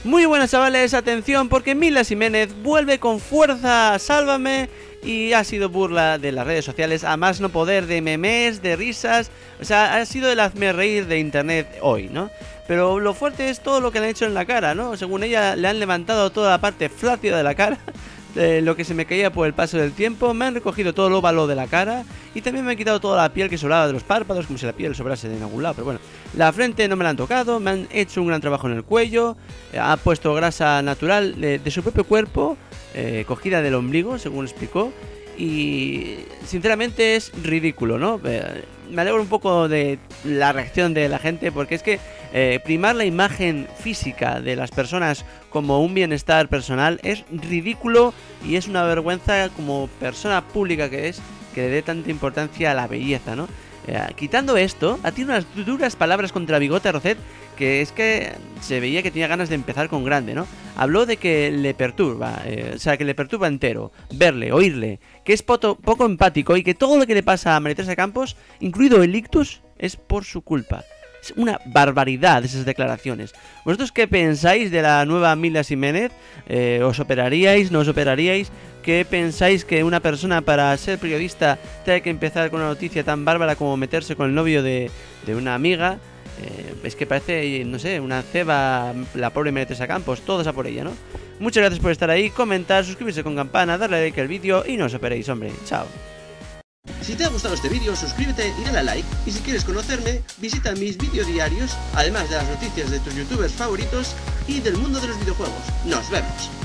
Muy buenas chavales, atención porque Mila Jiménez vuelve con fuerza, sálvame, y ha sido burla de las redes sociales a más no poder, de memes, de risas, o sea, ha sido el hazme reír de internet hoy, ¿no? Pero lo fuerte es todo lo que le han hecho en la cara, ¿no? Según ella, le han levantado toda la parte flácida de la cara, lo que se me caía por el paso del tiempo, me han recogido todo el óvalo de la cara y también me han quitado toda la piel que sobraba de los párpados, como si la piel sobrase de algún lado, pero bueno. La frente no me la han tocado, me han hecho un gran trabajo en el cuello, ha puesto grasa natural de su propio cuerpo, cogida del ombligo, según explicó, y sinceramente es ridículo, ¿no? Me alegro un poco de la reacción de la gente, porque es que primar la imagen física de las personas como un bienestar personal es ridículo y es una vergüenza como persona pública que es, que le dé tanta importancia a la belleza, ¿no? Quitando esto, ha tenido unas duras palabras contra Bigote Rocet, que es que se veía que tenía ganas de empezar con grande, ¿no? Habló de que le perturba, o sea, que le perturba entero verle, oírle, que es poco empático y que todo lo que le pasa a María Teresa Campos, incluido el ictus, es por su culpa. Es una barbaridad esas declaraciones. ¿Vosotros qué pensáis de la nueva Mila Jiménez? ¿Os operaríais? ¿No os operaríais? ¿Qué pensáis que una persona para ser periodista tenga que empezar con una noticia tan bárbara como meterse con el novio de una amiga? Es que parece, no sé, una ceba, la pobre María Teresa Campos, todos a por ella, ¿no? Muchas gracias por estar ahí, comentar, suscribirse con campana, darle like al vídeo y no os operéis, hombre. Chao. Si te ha gustado este vídeo, suscríbete y dale a like. Y si quieres conocerme, visita mis vídeos diarios, además de las noticias de tus youtubers favoritos y del mundo de los videojuegos. ¡Nos vemos!